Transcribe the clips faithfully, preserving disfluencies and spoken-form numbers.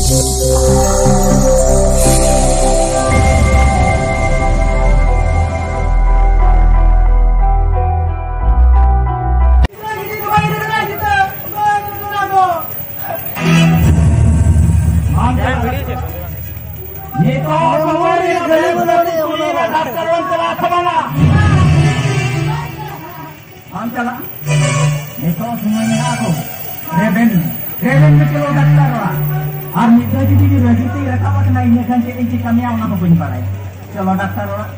Chalo daftar orang.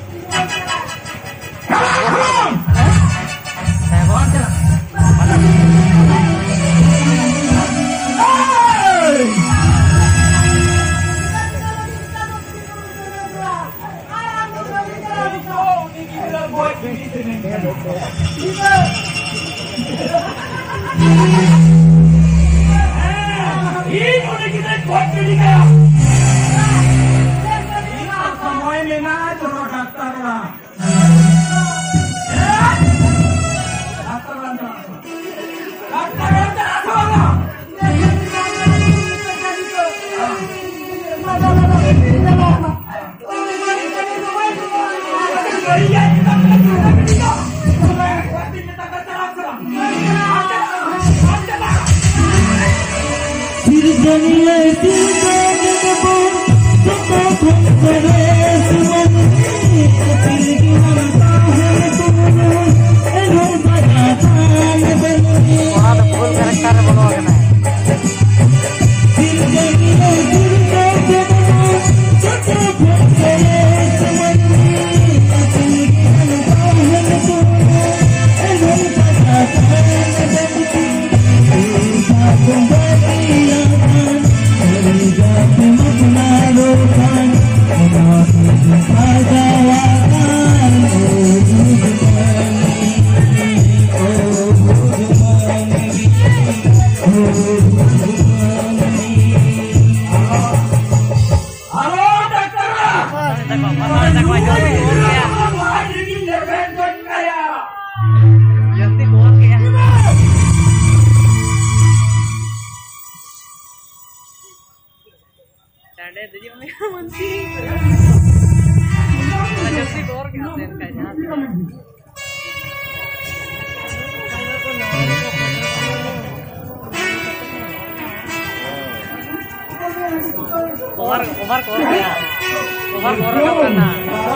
Umar, Umar keluar ya. Umar keluar karena.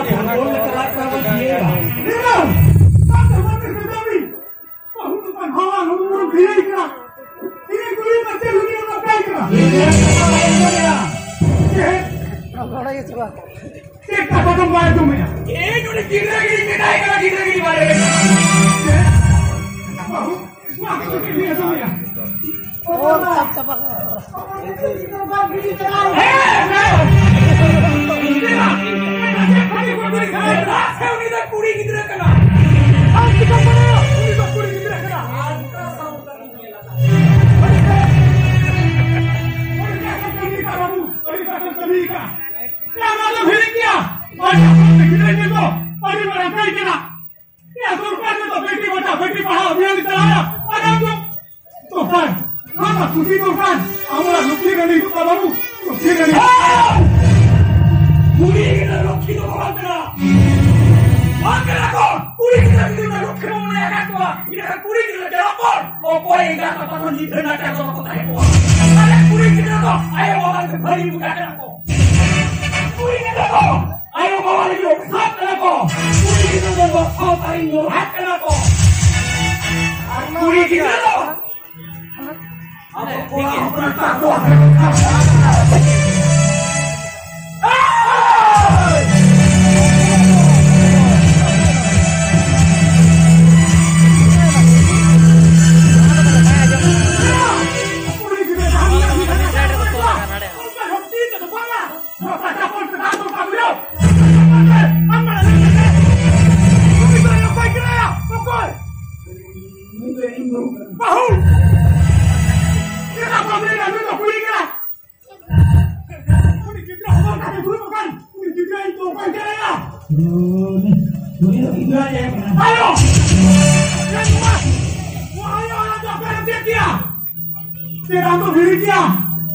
Oh, cepat-cepat.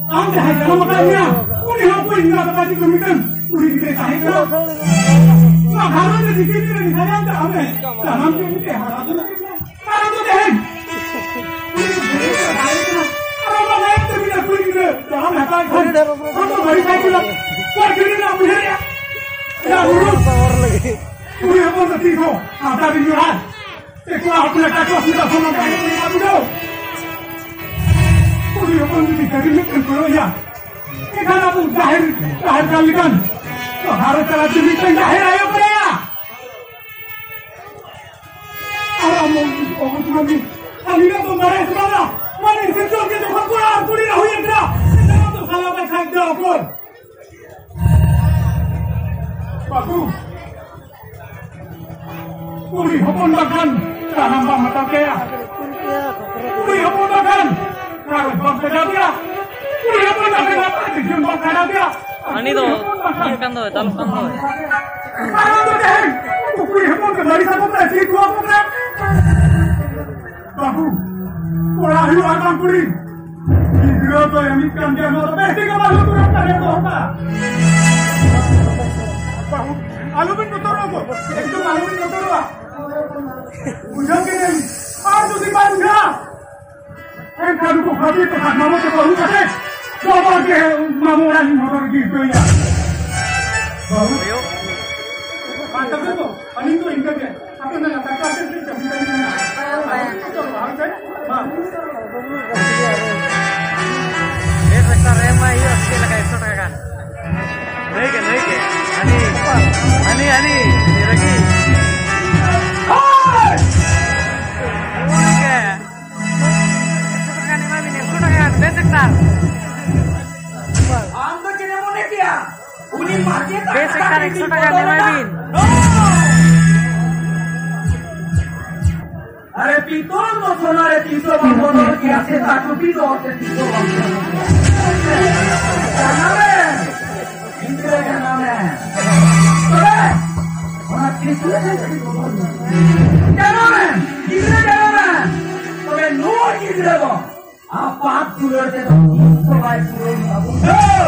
am dah jalan makannya. Uni apa ini nak tadi komitan? Uni kita dah jalan. Nah, harus ada dikit ni ni saya dah ambil. Dalam tu kita harus ada. Sekarang tu dah. Kalau mana yang terbiasa uni kita dalam apa? Kamu beri saya tu. Kau kiri nak boleh ya? Ya, urus. Uni apa nanti kau? Ada di luar. Ekor aku nak kacau sudah sama kau ni apa tu? Uni apa nanti kiri ni kan ya? Ikan aku dahir dahir kali kan? Harus jalan demi dahir ayo peraya. Aramu orang tu ni, kami nak membarai semua. Mana sejauh kita berkurang, kuri dah hujan dah. Kita tu salah macam dah pun. Bagus. Kuri hapun makan, dah nampak mata kaya. Kuri hapun makan, kalau bangsa dia. Kuri hapun makan apa? Dijumpa kana dia. Ani tu, ini kan tu, taluk kan tu. Sekarang tu deh, kuri hapun kembali satu belas, dua belas. Bagus. Orang hiu akan kuri. Hidro tu yang ikan dia mau pasti kau malu tu nak dia tu apa? Alu pun kotor aku. Itu alu pun kotor lah. Ujang ni, apa tu si baru dia? Eh kalau kau kaki tu hak mama tu baru kata. Kau bagi mama orang motor gitu ya. Baru. Mantap tu. Paling tu ingkat dia. Apa nak nak kata tu kita kita ni. Ini sektor remah ini asli lagi ekspor kan? Naik ke naik ke? Ani, ani ani, ini lagi. Oke. Ekspor kan ini mana? Ekspor kan? Besektar. Anda kena mana dia? Uni mati tak? Besektar ekspor kan ini mana? Are pitol no sonare tiso bambono que hace taco pido hace tiso bambono. Ganame. Indra ganame. Oke. Ona tiso ganame. Indra ganame. Oke no indra go. Apa pulur te tiso bai pulur babu. No.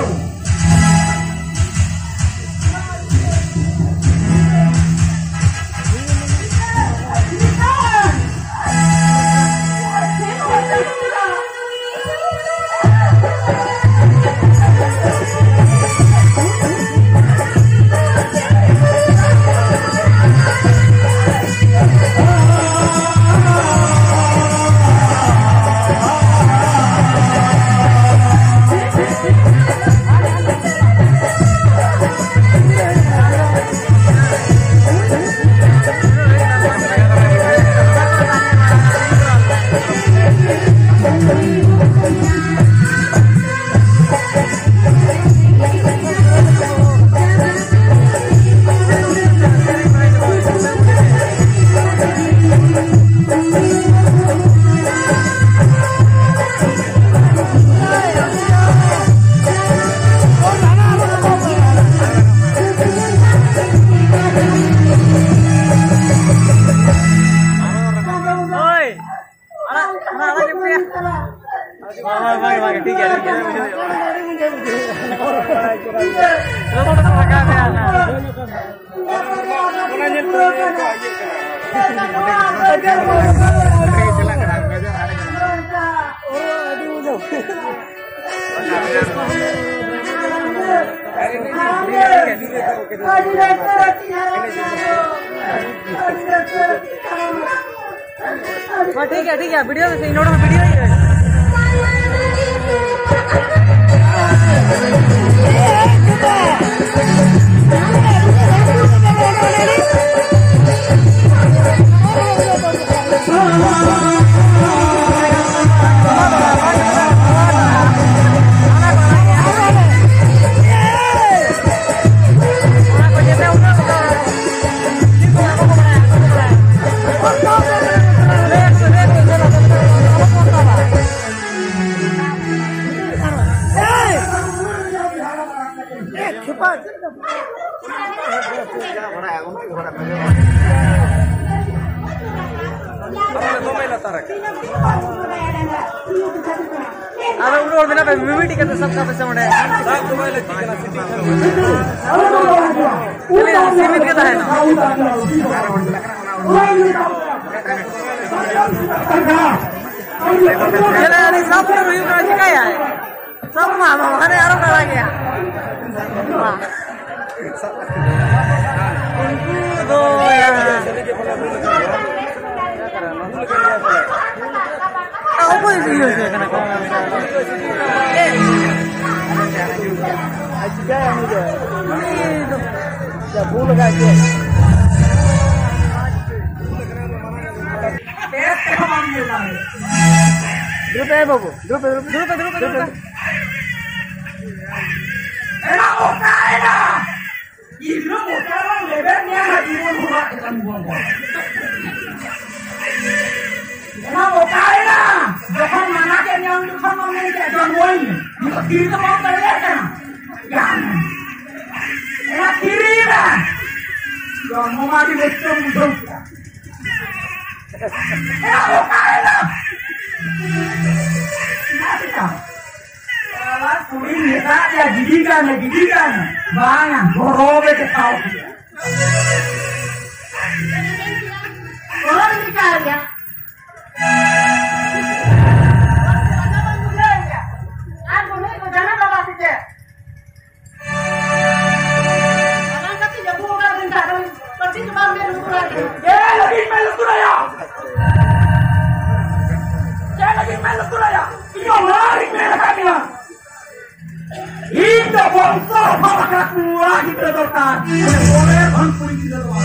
ठीक है ठीक है video इनोड में video ही है Ada urut mana pe mimiti kata sab kata samade. Sab to mai lagi kana city. Ini simit kita hai na. Jadi ini sab to review kena cikaya hai. Sab mah mana aro kara gaya. Ungu do ya. Apa itu ya kena kau? Eh, aja yang itu. Itu. Ya bulu kaje. Dulu pe babu, dulu pe dulu pe dulu pe dulu pe. Enak oka enak. Ibu oka orang lebarnya lagi buat kita buang. Enak oka enak. Jangan mana kan yang dekat mana ni jangan woi. Ni kiri tu mau terlihat kan? Jangan. Enak kiri dah. Jangan mau mati betul betul. Enak oka enak. Mati kah? Kalau kuri ni tak ya gidikan ya gidikan. Banyak gorobe ke kau. Orang ni kaya. Ini bangsa masyarakat murah kita berkat. Boleh bangkuri kita doang.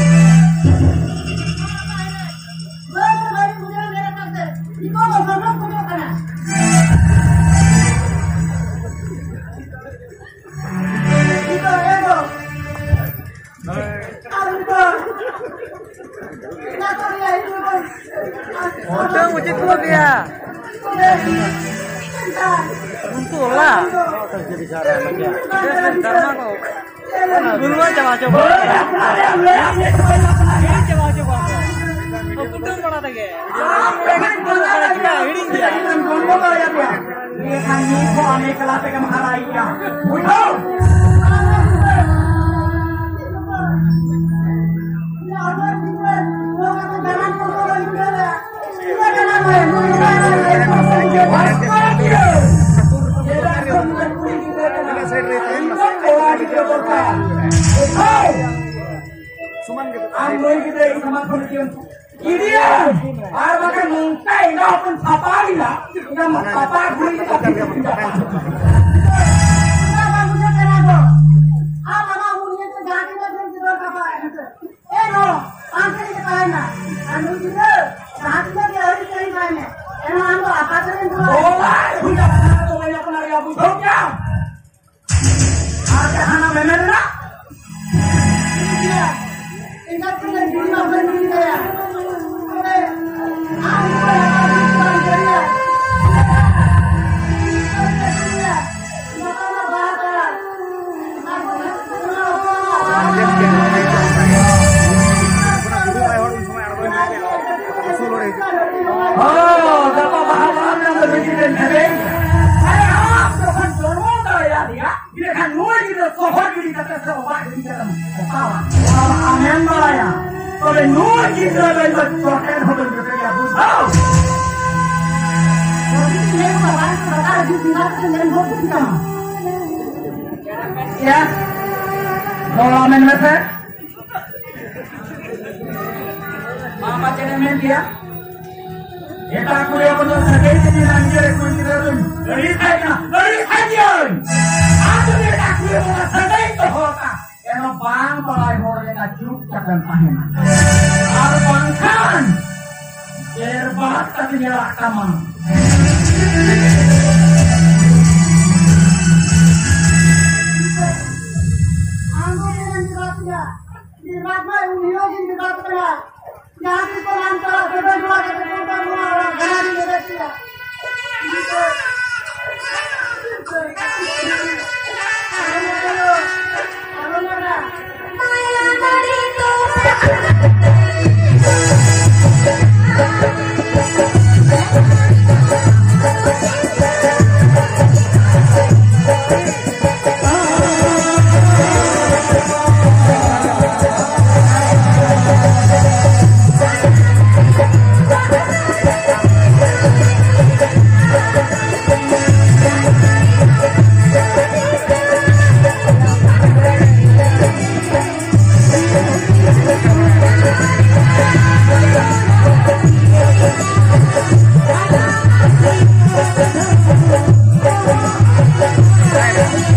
Orang uji kuat dia. Untung lah. Terjadi cara macam. Karena kau. Dulu aja coba. Ini coba coba. Aku tuh mana lagi? Jangan kita kita hidup dia. Kau mana ya dia? Ini kan ni kau ane kelas ke maharaya. Betul. Ambil kita ini sama kerjaan. Ini apa kan mungkin kau pun apa lah? Yang apa guru kita tidak tidak. Apa punya kenapa? Apa mau punya tu jadi jadi tidak apa? Eh no, angkat kita mana? Anu kita jadi jadi hari ini mana? Eh anu apa tu? Oh, punya tu banyak penari abu jomja. Ada anak memang nak? Ingat punya diri apa diri saya? Aku akan berjaya. Maka bahasa. Aku oh, dapat bahan yang berbeda dengan saya. Bukan semua ya dia. Dia kan mulai kita sohor diri kata sohor diri kata. Kalau amen malaya. Kalau nur kita dapat sohor hotel kita busau. Ini orang orang di sini dengan hotel kita. Ya. Kalau amen macam. Mama jangan main dia. Kita kuliah betul saja ini nanti rekon kita dulu. Dari saya, dari saya. Aku ni tak kuliah betul saja itu hoka. Kalau bang balai orang yang juk jangan paham. Kalau bangkan, terbat tapi nyala kamang. Aku ni nanti rakyat. Di rakyat union di rakyat. Jangan kita lantar, kita dua kita dua dua orang ganti kita tidak. Itu, itu, kalau kalau mana? Maya dari itu.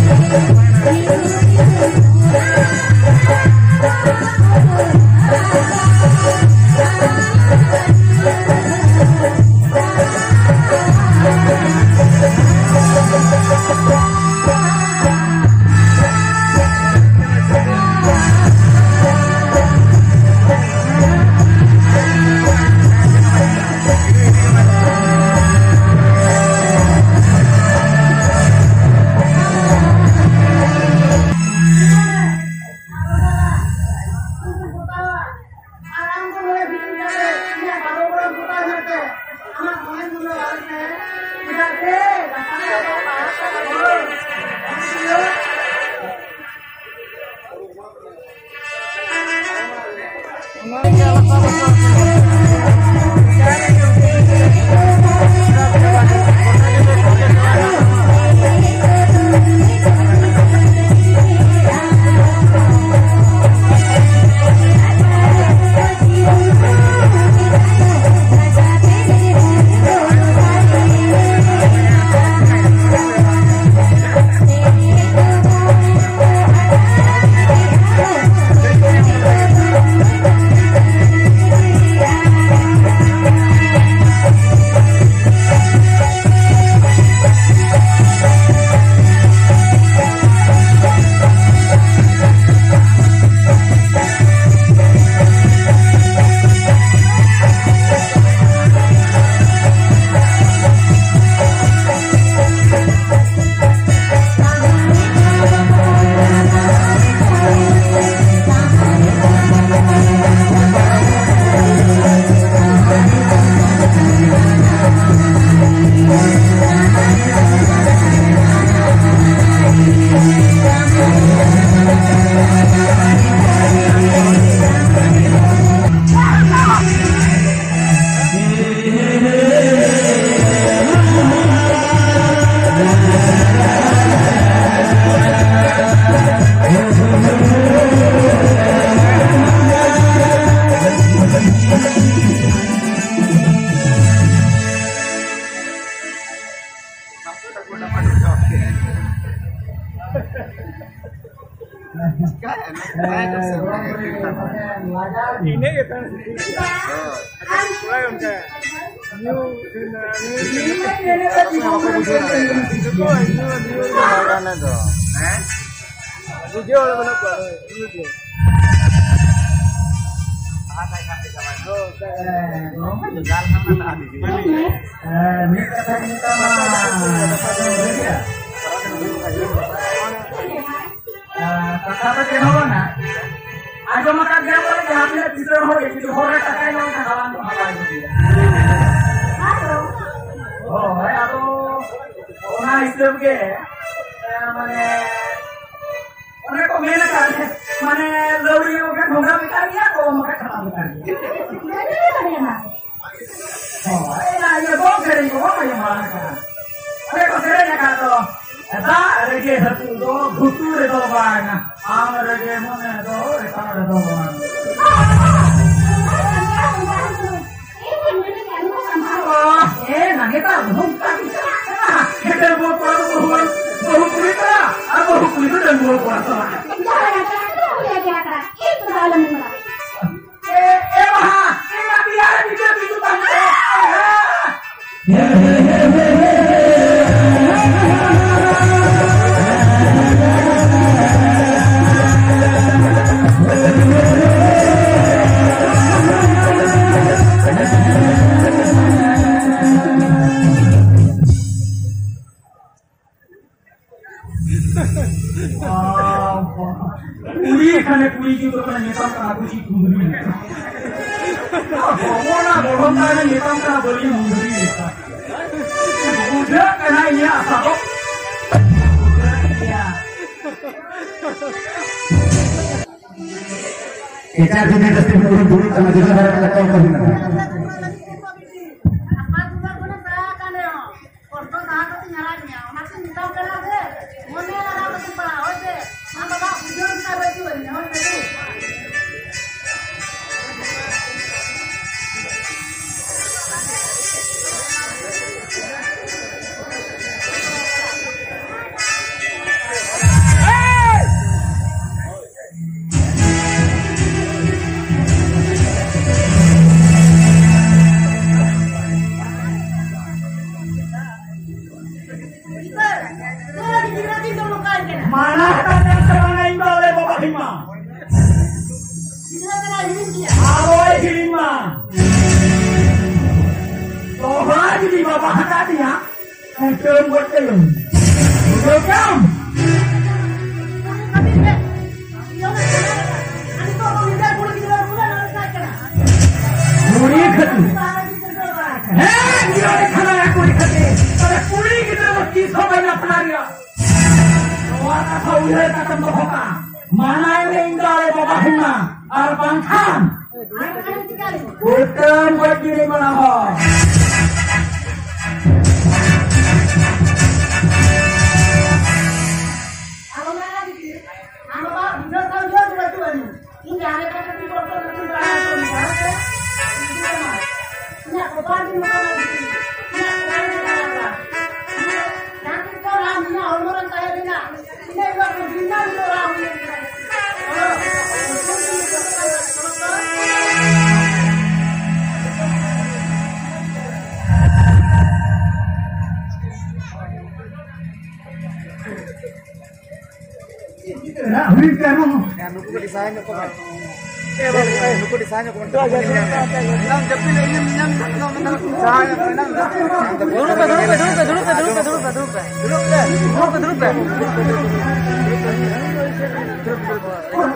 Ini kita mulai untuk new video Ajo makan dia boleh diambil tidur hore tidur hore tak kaya orang kawan tu halal itu dia. Oh, hai atau orang Islam ke? Mana? Orang kau mana kan? Mana lori orang ढोंगा बिकार दिया को मगर खराब बिकार दिया. Oh, hai na ये कौन करे को कौन ये मारना kan? Ayo kau करे ya kan tu? Dah lagi satu tu butuh itu bang. Am lagi mana tu? Ekor itu bang. Oh, eh, nanti tak buka bisa. Kita buat baru baru baru kulit lah. Apa baru kulit dan baru puasa. Jangan ada lihat dia kan. Itu dalam mana? Eh, eh mah, eh mah biar dia itu tanya. Puri kan puri juga kan nyetam kan aku sih puri. Oh, mana bohong kan nyetam kan beli puri. Udah kan ini apa kok? Kita tidak mesti buru-buru sama juga harus lekol kau benar. Mana yang serangan oleh Bapak Hima? Aloy Hima. Coba jadi Bapak tadi ya. Yang buat film. Udah kam? Puri khati. Eh, dia ada kana aku di khati. Tapi puri kita mesti sampai nak pelarian. Warna kawin kata berhoka. Mana yang tinggal Bapak Hima? Arbang Khan. Bukan buat diri mana ho. Nah, beri kamu. Ya, nuku di sana kok. Eh, eh, nuku di sana kok. Tuh aja. Nang tapi ini minang nang nang saya nang. Dulu dulu dulu dulu dulu dulu dulu dulu dulu dulu dulu dulu